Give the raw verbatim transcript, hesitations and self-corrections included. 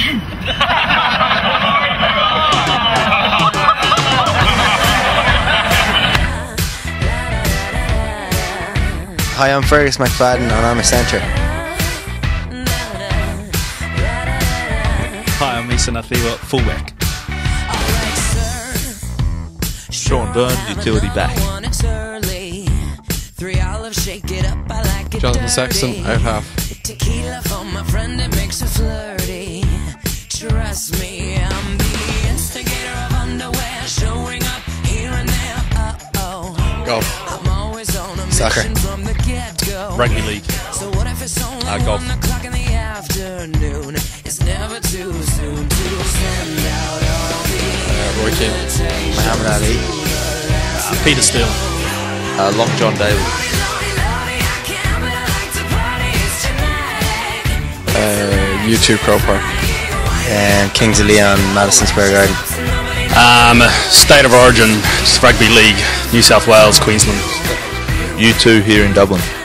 Hi, I'm Fergus McFadden and I'm a centre. Hi, I'm Isa Nathiwa, fullback. Sean Byrne, utility back. Jonathan Sexton, out half. Tequila for my friend, it makes her flirty. Trust me, I'm the instigator of underwear, showing up here and there. Uh-oh. Golf. I'm always on a Soccer. mission from the get-go. Rugby league. So what if it's only Uh, golf. one o'clock in the afternoon? It's never too soon to send out all the Uh, Roy Keane. Muhammad Ali. Uh, Peter Steele. Uh, Long John David. Uh, U two Crow Park. And Kings of Leon, Madison Square Garden. Um, State of Origin, just Rugby League, New South Wales, Queensland. U two here in Dublin.